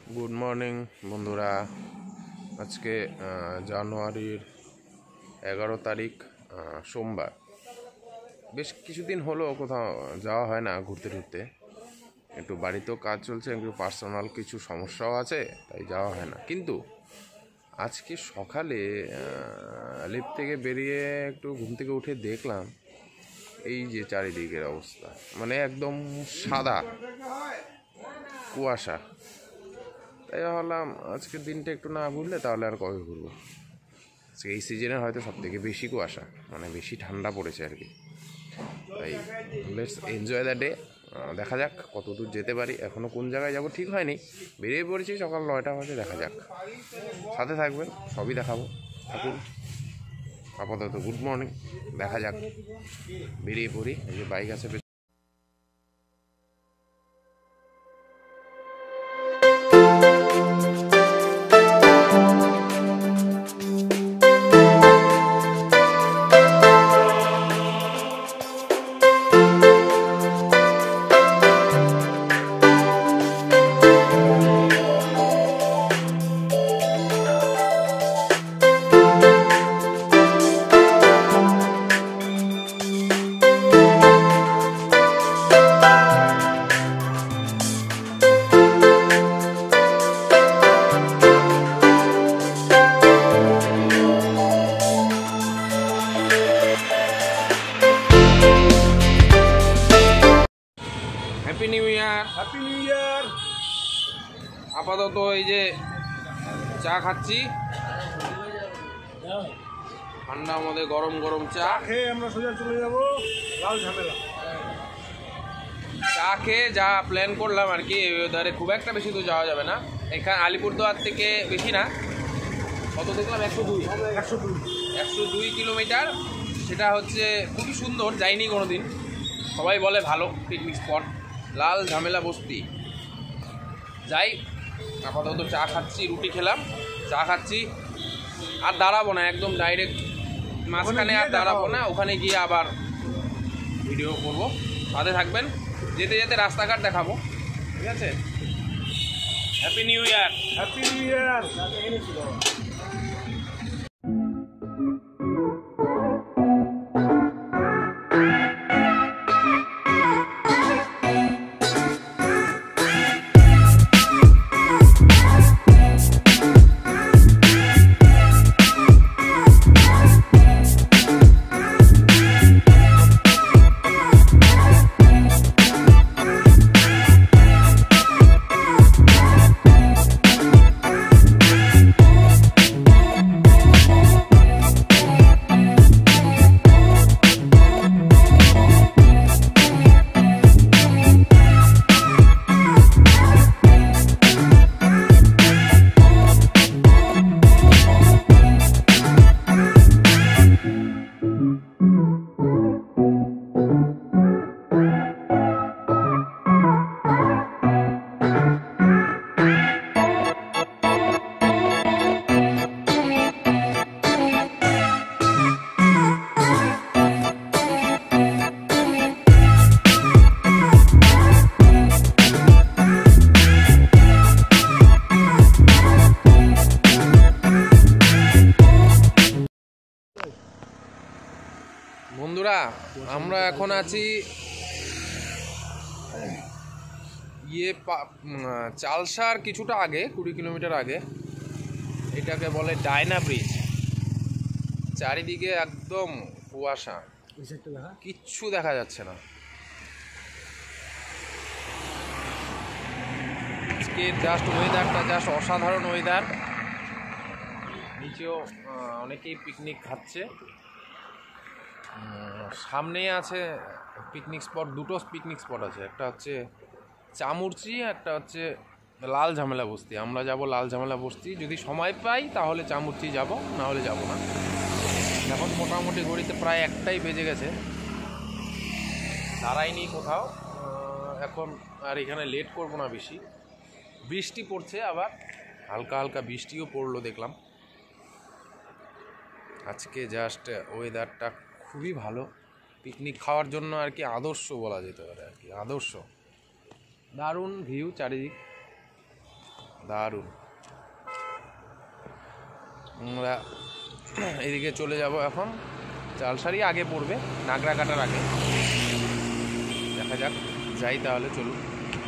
Good morning বন্ধুরা। আজকে জানুয়ারির 11 তারিখ, সোমবার। বেশ কিছুদিন হলো কোথাও যাওয়া হয় না ঘুরতে টুরতে, একটু বাড়িতেও কাজ চলছে, একটু পার্সোনাল কিছু সমস্যাও আছে, তাই যাওয়া হয় না। কিন্তু আজকে সকালে লিফট থেকে বেরিয়ে একটু ঘুম থেকে উঠে দেখলাম এই যে চারিদিকের অবস্থা, মানে একদম সাদা কুয়াশা। তাই ভাবলাম আজকের দিনটা একটু না ঘুরলে তাহলে আর কবে ঘুরবো। আজকে এই সিজনের হয়তো সব থেকে বেশি কুয়াশা, মানে বেশি ঠান্ডা পড়েছে আর কি। তাই লেটস এনজয় দ্য ডে। দেখা যাক কত দূর যেতে পারি, এখনও কোন জায়গায় যাব ঠিক হয়নি। বেরিয়ে পড়েছি সকাল 9টা বাজে, দেখা যাক। সাথে থাকবেন, সবই দেখাবো, থাকুন। আপাতত গুড মর্নিং, দেখা যাক, বেরিয়ে পড়ি। এই যে বাইক আছে। Happy new year. Happy new year. আপাতত এই যে চা খাচ্ছি, ঠান্ডার মধ্যে গরম গরম চা খেয়ে আমরা সোজা চলে যাব লাল ঝামেলা। চা খেয়ে যা প্ল্যান করলাম আর কি, ওধারে খুব একটা বেশি তো যাওয়া যাবে না। এখানে আলিপুরদুয়ার থেকে বেশি না, কত দেখলাম 102 কিলোমিটার। সেটা হচ্ছে খুবই সুন্দর, যাইনি কোনো দিন। সবাই বলে ভালো পিকনিক স্পট, লাল ঝামেলা বস্তি। যাই, আপাতত চা খাচ্ছি, রুটি খেলাম, চা খাচ্ছি। আর দাঁড়াবো না, একদম ডাইরেক্ট মাঝখানে আর দাঁড়াবো না, ওখানে গিয়ে আবার ভিডিও করবো। সাথে থাকবেন, যেতে যেতে রাস্তাঘাট দেখাবো, ঠিক আছে? Happy new year. Happy new year. বন্ধুরা, আমরা এখন আছি চালসার কিছুটা আগে, 20 কিলোমিটার আগে। এটাকে বলে ডায়না ব্রিজ। চারিদিকে একদম কুয়াশা, কিচ্ছু দেখা যাচ্ছে না। আজকে জাস্ট ওয়েদারটা জাস্ট অসাধারণ ওয়েদার। নিচেও অনেকেই পিকনিক খাচ্ছে। সামনেই আছে পিকনিক স্পট, দুটো পিকনিক স্পট আছে, একটা হচ্ছে চামুরচি, একটা হচ্ছে লাল ঝামেলা বস্তি। আমরা যাব লাল ঝামেলা বস্তি, যদি সময় পাই তাহলে চামুরচি যাব, না হলে যাব না। এখন মোটামুটি ঘড়িতে প্রায় 1টাই বেজে গেছে, দাঁড়াইনি কোথাও এখন। আর এখানে লেট করব না বেশি। বৃষ্টি পড়ছে, আবার হালকা হালকা বৃষ্টিও পড়লো দেখলাম। আজকে জাস্ট ওয়েদারটা খুবই ভালো, পিকনিক খাওয়ার জন্য আর কি আদর্শ বলা যেতে পারে আর কি, আদর্শ। দারুণ ভিউ চারিদিক, দারুণ। আমরা এদিকে চলে যাব এখন। চালসারি আগে পড়বে, নাগরা কাটার আগে। দেখা যাক, যাই তাহলে, চলুন।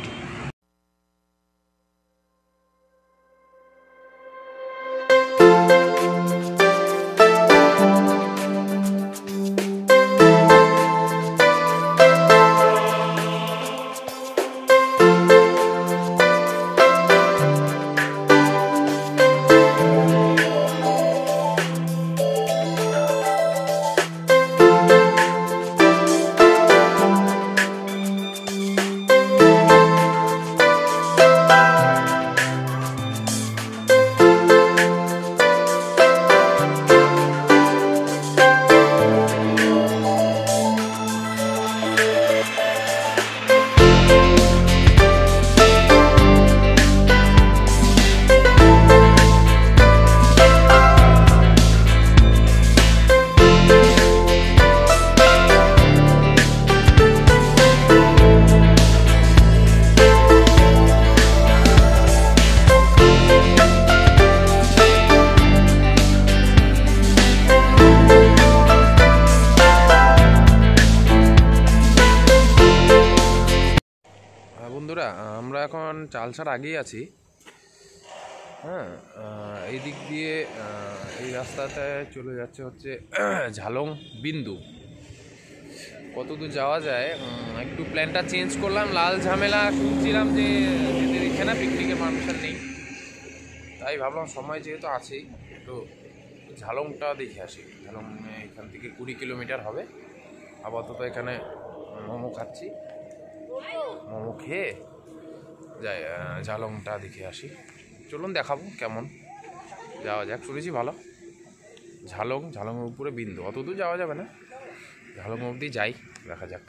বন্ধুরা, আমরা এখন চালসার আগেই আছি। হ্যাঁ, এই দিক দিয়ে এই রাস্তাতে চলে যাচ্ছে হচ্ছে ঝালং বিন্দু। কতদূর যাওয়া যায়, একটু প্ল্যানটা চেঞ্জ করলাম। লাল ঝামেলা শুনছিলাম যে যেতে দিচ্ছে না, পিকনিকের পারমিশন নেই, তাই ভাবলাম সময় যেহেতু আছেই একটু ঝালংটা দেখে আসি। ঝালং এখান থেকে 20 কিলোমিটার হবে। আপাতত এখানে মোমো খাচ্ছি, মোমো খেয়ে যাই ঝালংটা দেখে আসি। চলুন, দেখাবো কেমন, যাওয়া যাক। শুনেছি ভালো ঝালংয়ের উপরে বিন্দু, অত দূর যাওয়া যাবে না, ঝালং অবধি যাই, দেখা যাক।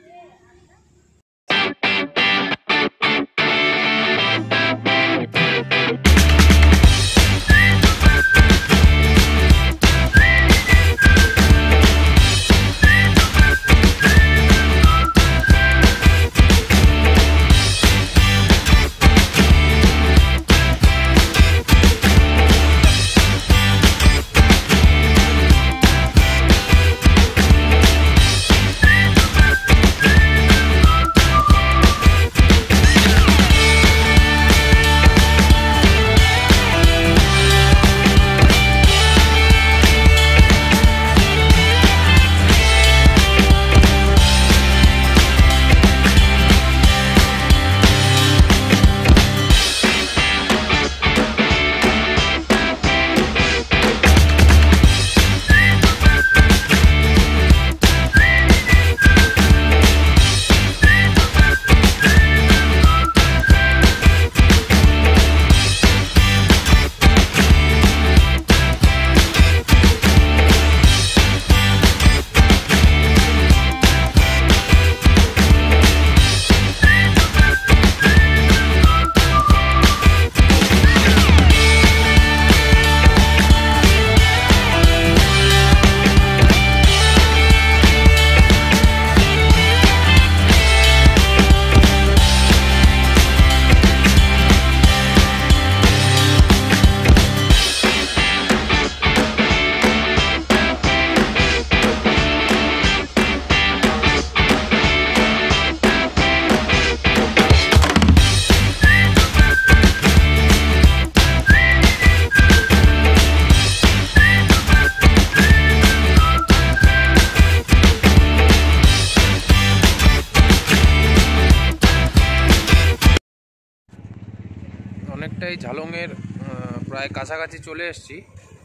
অনেকটাই ঝালংয়ের প্রায় কাছাকাছি চলে এসেছি।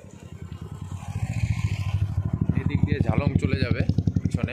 এদিক দিয়ে ঝালং চলে যাবে পিছনে।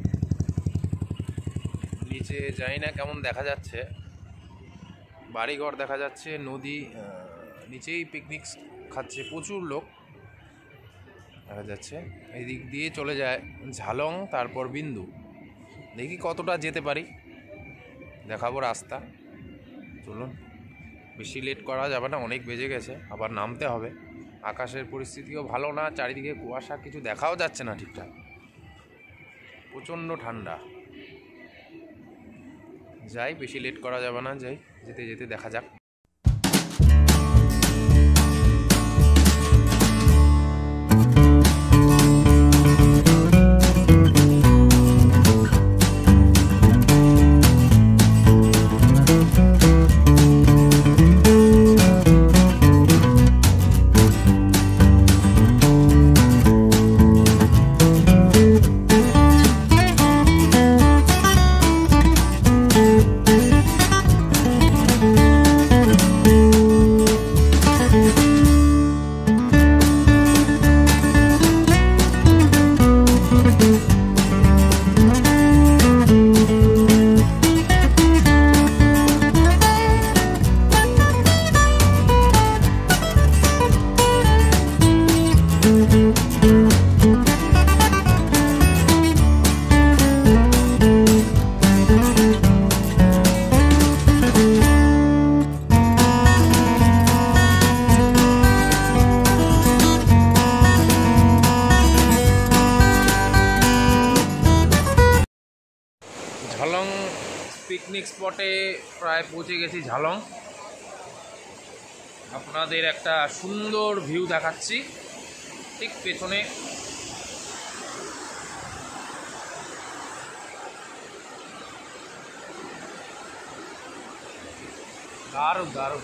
নিচে যাই না কেমন দেখা যাচ্ছে, বাড়িঘর দেখা যাচ্ছে, নদী, নিচেই পিকনিক খাচ্ছে প্রচুর লোক দেখা যাচ্ছে। এই দিক দিয়ে চলে যায় ঝালং, তারপর বিন্দু। দেখি কতটা যেতে পারি, দেখাবো রাস্তা। চলুন, বেশি লেট করা যাবে না, অনেক বেজে গেছে, আবার নামতে হবে। আকাশের পরিস্থিতিও ভালো না, চারিদিকে কুয়াশা, কিছু দেখাও যাচ্ছে না ঠিকঠাক, প্রচণ্ড ঠান্ডা। যাই, বেশি লেট করা যাবে না, যাই, যেতে যেতে দেখা যাক। স্পটে প্রায় পৌঁছে গেছি ঝালং। আপনাদের একটা সুন্দর ভিউ দেখাচ্ছি ঠিক পেছনে। দারুণ দারুণ।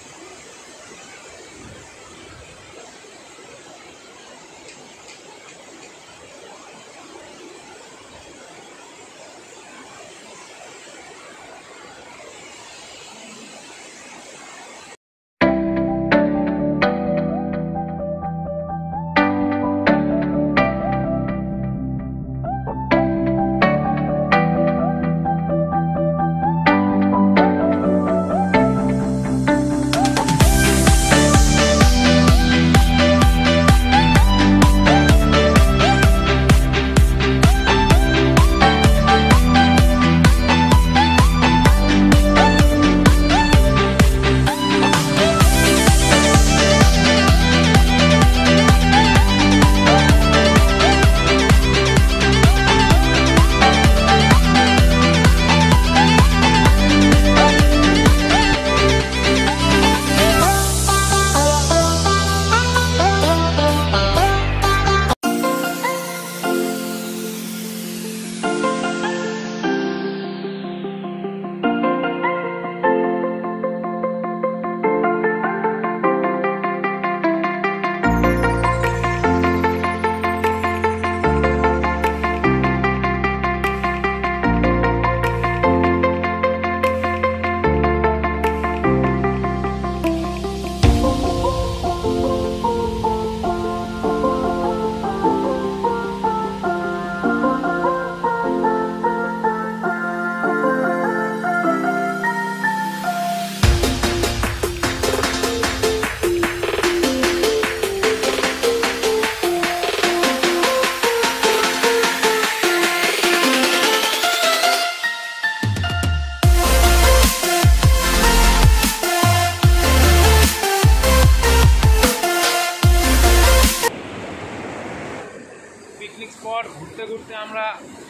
পিকনিক স্পট ঘুরতে ঘুরতে আমরা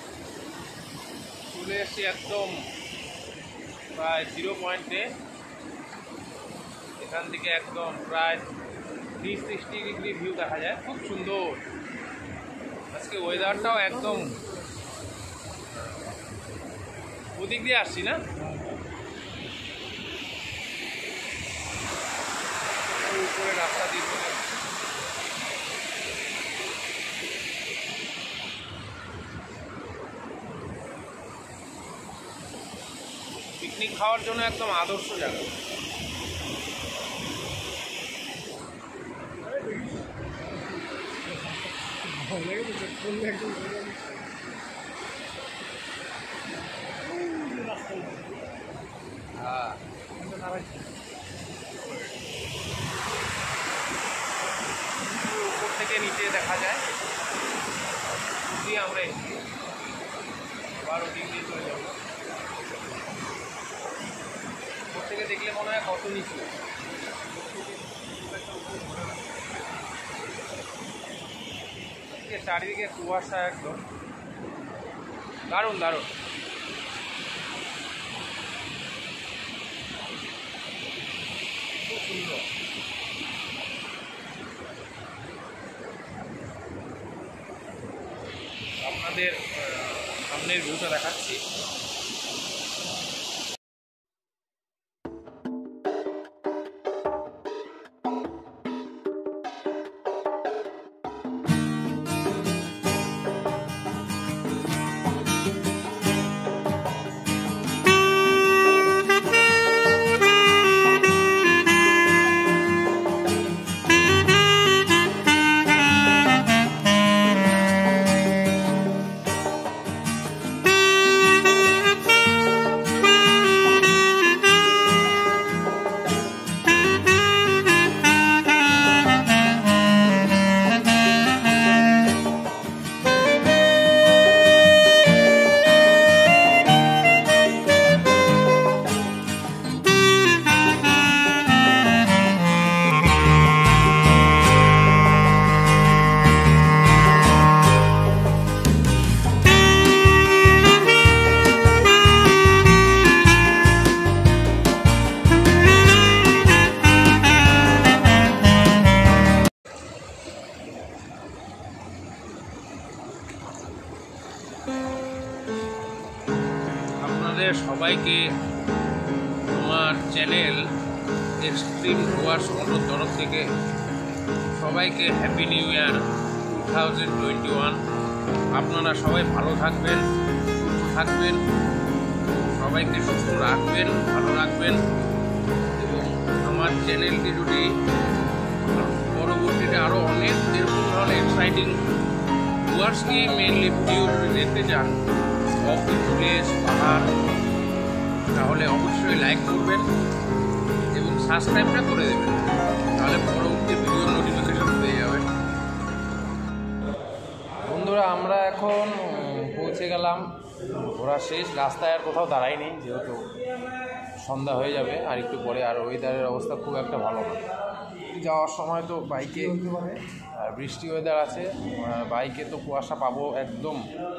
চলে এসেছি একদম প্রায় 0 পয়েন্টে। এখান থেকে একদম প্রায় 360 ডিগ্রি ভিউ দেখা যায়, খুব সুন্দর। আজকে ওয়েদারটাও একদম, ওদিক দিয়ে আসছি না, উপরে রাস্তা দিয়ে চলে পিকনিক খাওয়ার জন্য একদম আদর্শ জায়গা। হ্যাঁ, উপর থেকে নিচে দেখা যায়। দিয়ে আমরা আবার ওদিক দিয়ে চলে যাবো। উপর থেকে দেখলে মনে হয় কত নিচু। চারিদিকে কুয়াশা, একদম দারুণ দারুণ। খুব সুন্দর। আপনাদের সামনের ভিউটা দেখাচ্ছি। সবাইকে আমার চ্যানেল এক্সট্রিম ডুয়ার্স মোটর তরফ থেকে সবাইকে হ্যাপি নিউ ইয়ার 2021। আপনারা সবাই ভালো থাকবেন, সুস্থ থাকবেন, সবাইকে সুস্থ রাখবেন, ভালো রাখবেন। এবং আমার চ্যানেলটি যদি পরবর্তীতে আরও অনেক এরকম ধরনের এক্সাইটিং ডুয়ার্সকে মেনলি ভিডিও যদি দেখতে চান, অফ প্লেস, পাহাড়, তাহলে অবশ্যই লাইক করবেন এবং সাবস্ক্রাইবটা করে দেবেন, তাহলে পরবর্তী ভিডিও নোটিফিকেশন পেয়ে যাবেন। বন্ধুরা, আমরা এখন পৌঁছে গেলাম, ঘোরা শেষ, রাস্তায় আর কোথাও দাঁড়াইনি, যেহেতু সন্ধ্যা হয়ে যাবে আর একটু পরে। আর ওয়েদারের অবস্থা খুব একটা ভালো না, যাওয়ার সময় তো বাইকে আর বৃষ্টি ওয়েদার আছে, বাইকে তো কুয়াশা পাবো একদম,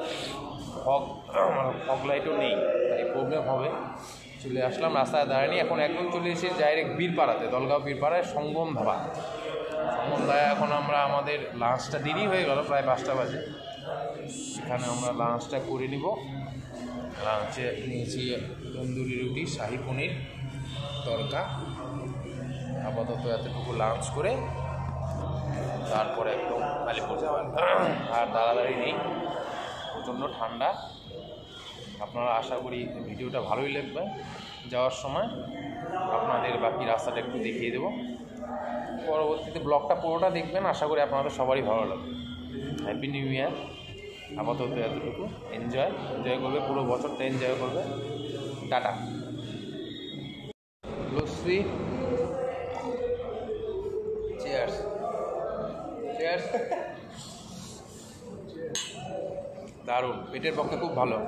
ফগ লাইটও নেই, তাই প্রবলেম হবে। চলে আসলাম, রাস্তায় দাঁড়ায়নি, এখন একদম চলে এসেছি ডাইরেক্ট বীরপাড়াতে, দলগাঁও বীরপাড়ায় সঙ্গম ধাবা। সঙ্গম ধাবায় এখন আমরা আমাদের লাঞ্চটা দেরি হয়ে গেল, প্রায় 5টা বাজে, সেখানে আমরা লাঞ্চটা করে নিব। লাঞ্চে নিয়েছি তন্দুরি রুটি, শাহি পনির, তরকা। আপাতত এতটুকু লাঞ্চ করে তারপরে একদম আলিপুর যাওয়ার, আর দাঁড়াদাঁড়ি নেই, প্রচণ্ড ঠান্ডা। আপনারা আশা করি ভিডিওটা ভালোই লাগবে। যাওয়ার সময় আপনাদের বাকি রাস্তাটা একটু দেখিয়ে দেবো, পরবর্তীতে ব্লগটা পুরোটা দেখবেন, আশা করি আপনাদের সবারই ভালো লাগবে। Happy new year. আপাতত এতটুকু, এনজয় করবে, পুরো বছরটা এনজয় করবে। টাটা। Lassi, cheers, cheers. দারুণ, পেটের পক্ষে খুব ভালো।